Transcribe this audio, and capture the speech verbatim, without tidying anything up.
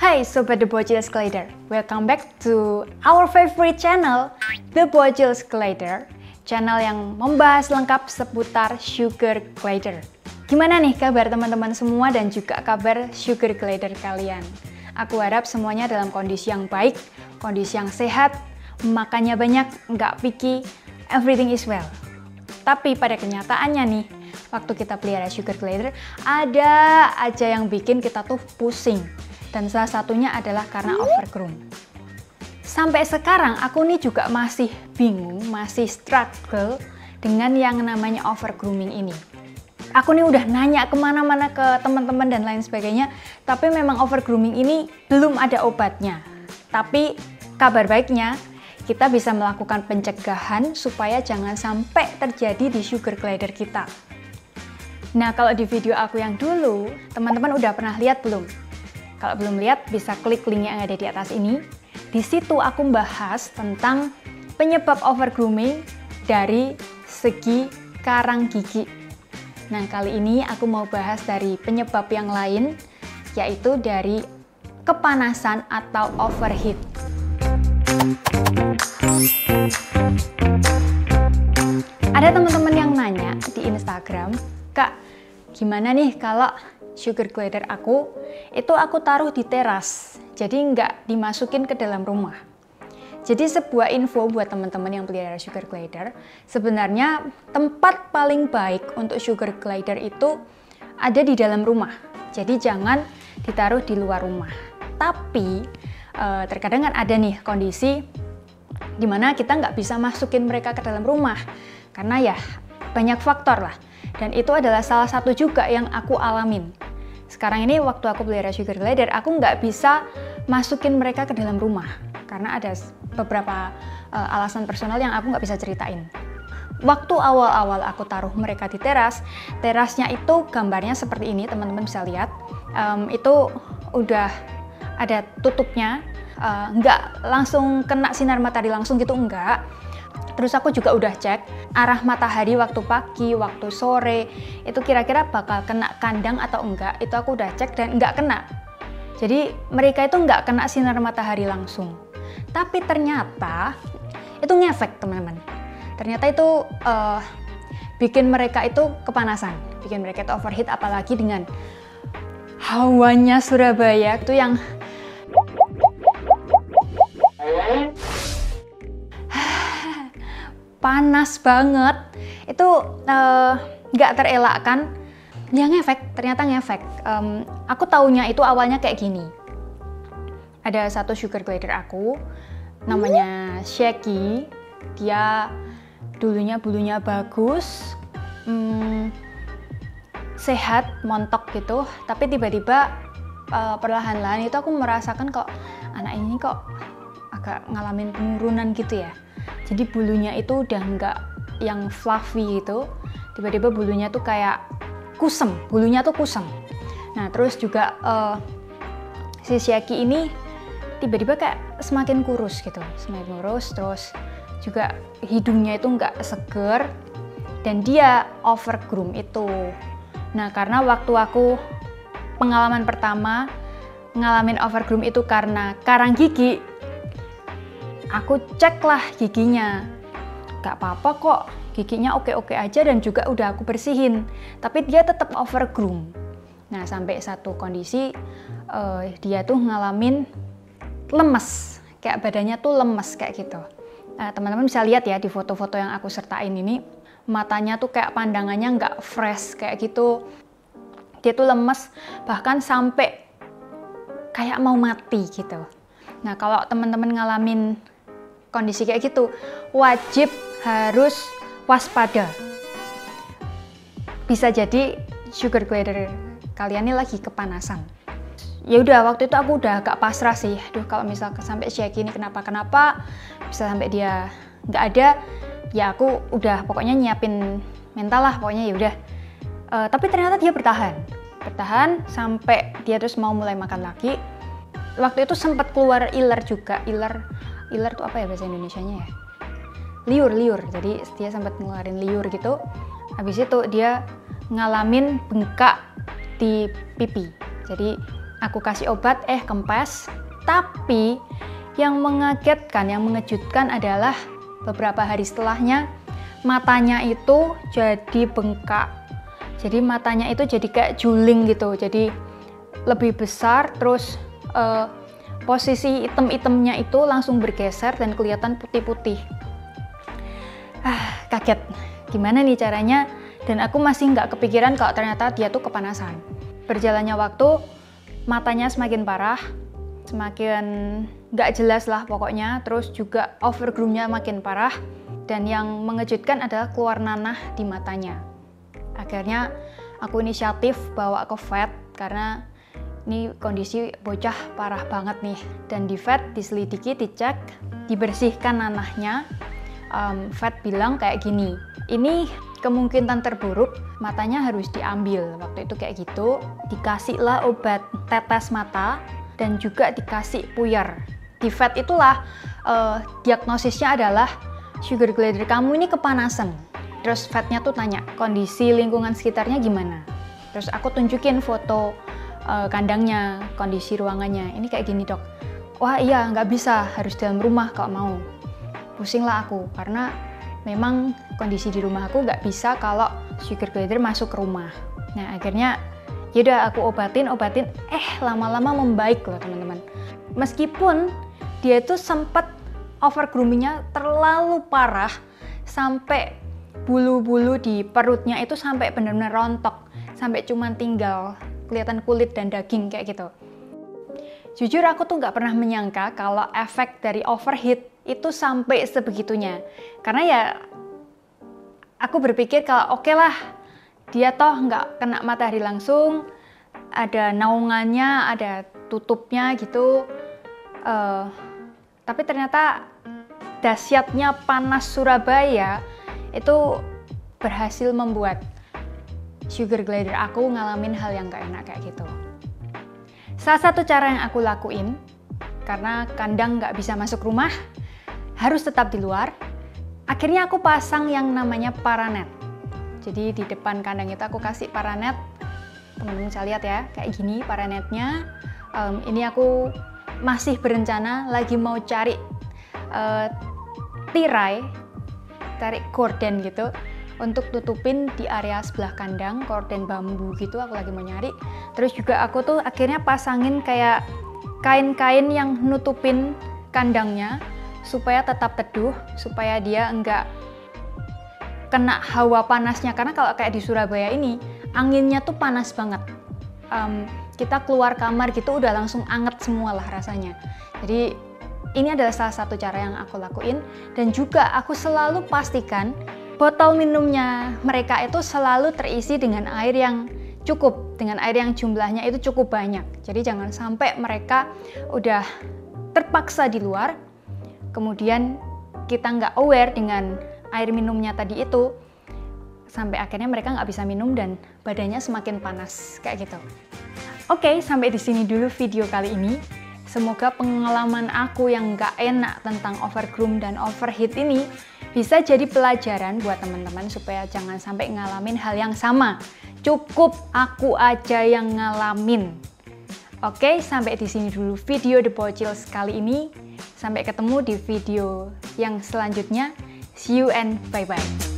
Hai Sobat The Bojils Glider, welcome back to our favorite channel, The Bojils Glider, channel yang membahas lengkap seputar sugar glider. Gimana nih kabar teman-teman semua dan juga kabar sugar glider kalian? Aku harap semuanya dalam kondisi yang baik, kondisi yang sehat, makannya banyak, nggak picky, everything is well. Tapi pada kenyataannya nih, waktu kita pelihara sugar glider, ada aja yang bikin kita tuh pusing. Dan salah satunya adalah karena overgroom. Sampai sekarang aku nih juga masih bingung, masih struggle dengan yang namanya overgrooming ini. Aku nih udah nanya kemana-mana ke teman-teman dan lain sebagainya, tapi memang overgrooming ini belum ada obatnya. Tapi kabar baiknya, kita bisa melakukan pencegahan supaya jangan sampai terjadi di sugar glider kita. Nah, kalau di video aku yang dulu, teman-teman udah pernah lihat belum? Kalau belum lihat, bisa klik link yang ada di atas ini. Di situ aku membahas tentang penyebab overgrooming dari segi karang gigi. Nah, kali ini aku mau bahas dari penyebab yang lain, yaitu dari kepanasan atau overheat. Ada teman-teman yang nanya di Instagram, Kak, gimana nih kalau sugar glider aku itu aku taruh di teras, jadi nggak dimasukin ke dalam rumah. Jadi sebuah info buat teman-teman yang pelihara sugar glider, sebenarnya tempat paling baik untuk sugar glider itu ada di dalam rumah. Jadi jangan ditaruh di luar rumah. Tapi eh, terkadang kan ada nih kondisi dimana kita nggak bisa masukin mereka ke dalam rumah karena ya banyak faktor lah. Dan itu adalah salah satu juga yang aku alamin. Sekarang ini waktu aku pelihara sugar glider, aku nggak bisa masukin mereka ke dalam rumah. Karena ada beberapa uh, alasan personal yang aku nggak bisa ceritain. Waktu awal-awal aku taruh mereka di teras, terasnya itu gambarnya seperti ini, teman-teman bisa lihat. Um, itu udah ada tutupnya, uh, nggak langsung kena sinar matahari langsung gitu, enggak. Terus aku juga udah cek arah matahari waktu pagi, waktu sore, itu kira-kira bakal kena kandang atau enggak, itu aku udah cek dan enggak kena. Jadi mereka itu enggak kena sinar matahari langsung. Tapi ternyata itu ngefek teman-teman. Ternyata itu uh, bikin mereka itu kepanasan, bikin mereka itu overheat, apalagi dengan hawanya Surabaya itu yang panas banget, itu nggak uh, terelakkan, ya ngefek, ternyata ngefek. Um, aku taunya itu awalnya kayak gini. Ada satu sugar glider aku, namanya Shaky, dia dulunya bulunya bagus, um, sehat, montok gitu, tapi tiba-tiba uh, perlahan-lahan itu aku merasakan kok anak ini kok agak ngalamin penurunan gitu ya. Jadi bulunya itu udah nggak yang fluffy gitu, tiba-tiba bulunya tuh kayak kusem, bulunya tuh kusem. Nah terus juga uh, si Shaky ini tiba-tiba kayak semakin kurus gitu, semakin kurus, terus juga hidungnya itu nggak seger, dan dia overgroom itu. Nah karena waktu aku pengalaman pertama ngalamin overgroom itu karena karang gigi, aku cek lah giginya, gak apa-apa kok, giginya oke-oke aja dan juga udah aku bersihin, tapi dia tetap overgroom. Nah sampai satu kondisi uh, dia tuh ngalamin lemes, kayak badannya tuh lemes kayak gitu. Nah, teman-teman bisa lihat ya di foto-foto yang aku sertain ini, matanya tuh kayak pandangannya nggak fresh kayak gitu. Dia tuh lemes, bahkan sampai kayak mau mati gitu. Nah kalau teman-teman ngalamin kondisi kayak gitu, wajib harus waspada. Bisa jadi sugar glider kalian ini lagi kepanasan. Ya udah, waktu itu aku udah agak pasrah sih. Aduh, kalau misal sampai Shaky ini kenapa-kenapa, bisa sampai dia nggak ada, ya aku udah pokoknya nyiapin mental lah, pokoknya ya udah. Uh, tapi ternyata dia bertahan, bertahan sampai dia terus mau mulai makan lagi. Waktu itu sempat keluar iler juga, iler. Iler tuh apa ya bahasa Indonesianya ya? Liur, liur. Jadi dia sempat ngeluarin liur gitu. Habis itu dia ngalamin bengkak di pipi. Jadi Aku kasih obat, eh kempes. Tapi yang mengagetkan, yang mengejutkan adalah beberapa hari setelahnya matanya itu jadi bengkak. Jadi matanya itu jadi kayak juling gitu. Jadi lebih besar, terus uh, posisi item-itemnya itu langsung bergeser dan kelihatan putih-putih. Ah, kaget. Gimana nih caranya? Dan aku masih nggak kepikiran kalau ternyata dia tuh kepanasan. Berjalannya waktu, matanya semakin parah, semakin nggak jelas lah pokoknya. Terus juga overgrow-nya makin parah. Dan yang mengejutkan adalah keluar nanah di matanya. Akhirnya aku inisiatif bawa ke vet karena ini kondisi bocah parah banget nih. Dan di vet diselidiki, dicek, dibersihkan nanahnya. Um, vet bilang kayak gini, ini kemungkinan terburuk, matanya harus diambil. Waktu itu kayak gitu, dikasihlah obat tetes mata dan juga dikasih puyer. Di vet itulah uh, diagnosisnya adalah sugar glider kamu ini kepanasan. Terus vetnya tuh tanya kondisi lingkungan sekitarnya gimana. Terus aku tunjukin foto uh, kandangnya, kondisi ruangannya. Ini kayak gini dok. Wah iya nggak bisa, harus dalam rumah kalau mau. Pusing lah aku karena memang kondisi di rumah aku nggak bisa kalau sugar glider masuk ke rumah. Nah akhirnya yaudah aku obatin, obatin. Eh lama-lama membaik loh teman-teman. Meskipun dia itu sempat overgroomingnya terlalu parah sampai bulu-bulu di perutnya itu sampai benar-benar rontok, sampai cuman tinggal kelihatan kulit dan daging kayak gitu. Jujur aku tuh nggak pernah menyangka kalau efek dari overheat itu sampai sebegitunya. Karena ya aku berpikir kalau oke okay lah dia toh nggak kena matahari langsung, ada naungannya, ada tutupnya gitu. Uh, tapi ternyata dahsyatnya panas Surabaya itu berhasil membuat sugar glider aku ngalamin hal yang gak enak kayak gitu. Salah satu cara yang aku lakuin, karena kandang gak bisa masuk rumah, harus tetap di luar, akhirnya aku pasang yang namanya paranet. Jadi di depan kandang itu aku kasih paranet, teman-teman bisa lihat ya, kayak gini paranetnya. Um, ini aku masih berencana lagi mau cari uh, tirai, tarik gorden gitu untuk tutupin di area sebelah kandang, gorden bambu gitu aku lagi mau nyari. Terus juga aku tuh akhirnya pasangin kayak kain-kain yang nutupin kandangnya supaya tetap teduh, supaya dia enggak kena hawa panasnya. Karena kalau kayak di Surabaya ini anginnya tuh panas banget. Um, kita keluar kamar gitu udah langsung anget semua lah rasanya. Jadi ini adalah salah satu cara yang aku lakuin. Dan juga aku selalu pastikan botol minumnya mereka itu selalu terisi dengan air yang cukup, dengan air yang jumlahnya itu cukup banyak. Jadi jangan sampai mereka udah terpaksa di luar, kemudian kita nggak aware dengan air minumnya tadi itu, sampai akhirnya mereka nggak bisa minum dan badannya semakin panas kayak gitu. Oke, sampai di sini dulu video kali ini. Semoga pengalaman aku yang nggak enak tentang overgroom dan overheat ini bisa jadi pelajaran buat teman-teman supaya jangan sampai ngalamin hal yang sama. Cukup aku aja yang ngalamin. Oke, sampai di sini dulu video The Bocils kali ini. Sampai ketemu di video yang selanjutnya. See you and bye-bye.